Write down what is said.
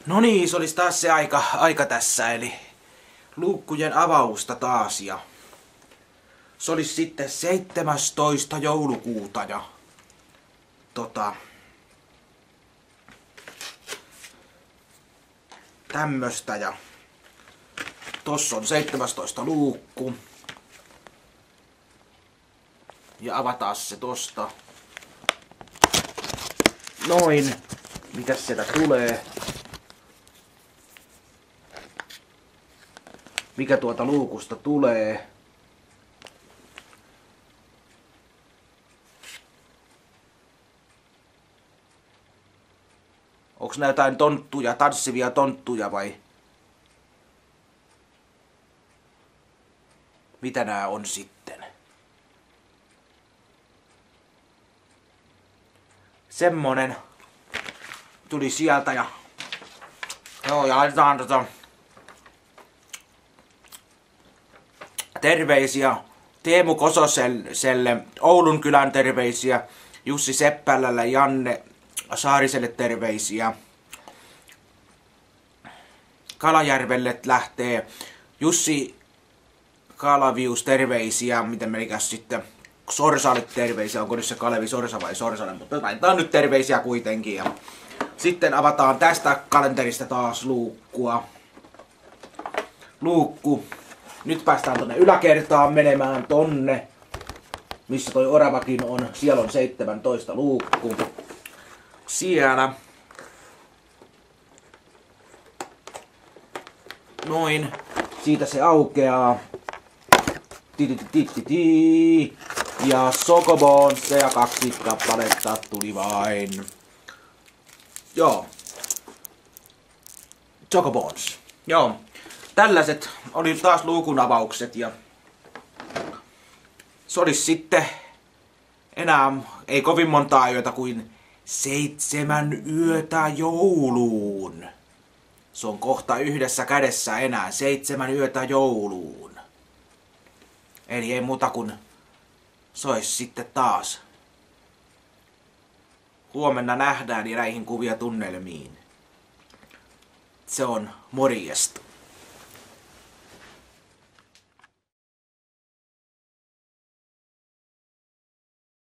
No niin, se olisi taas se aika tässä, eli luukkujen avausta taas. Ja se olisi sitten 17. joulukuuta ja tämmöstä ja tossa on 17 luukku. Ja avataan se tosta. Noin. Mitäs sieltä tulee? Mikä tuolta luukusta tulee? Onks nää jotain tonttuja, tanssivia tonttuja vai? Mitä nää on sitten? Semmonen tuli sieltä ja joo, ja laitetaan terveisiä Teemu Kososelle, Oulun kylän terveisiä, Jussi Seppälälle, Janne Saariselle terveisiä. Kalajärvelle lähtee Jussi Kalavius terveisiä, miten menikäs sitten Sorsalle terveisiä, onko nyt se Kalevi Sorsa vai Sorsalle, mutta laitetaan nyt terveisiä kuitenkin. Ja sitten avataan tästä kalenterista taas luukku. Nyt päästään tonne yläkertaan menemään tonne, missä toi oravakin on. Siellä on 17 luukku. Siellä. Noin. Siitä se aukeaa. Ja Sokobonseja 2 kappaletta tuli vain. Joo. Chocobons. Joo. Tällaiset oli taas luukun avaukset ja se olisi sitten enää ei kovin montaa yötä kuin 7 yötä jouluun. Se on kohta yhdessä kädessä enää 7 yötä jouluun. Eli ei muuta kuin se olisi sitten taas. Huomenna nähdään ja näihin kuvia tunnelmiin. Se on morjesta.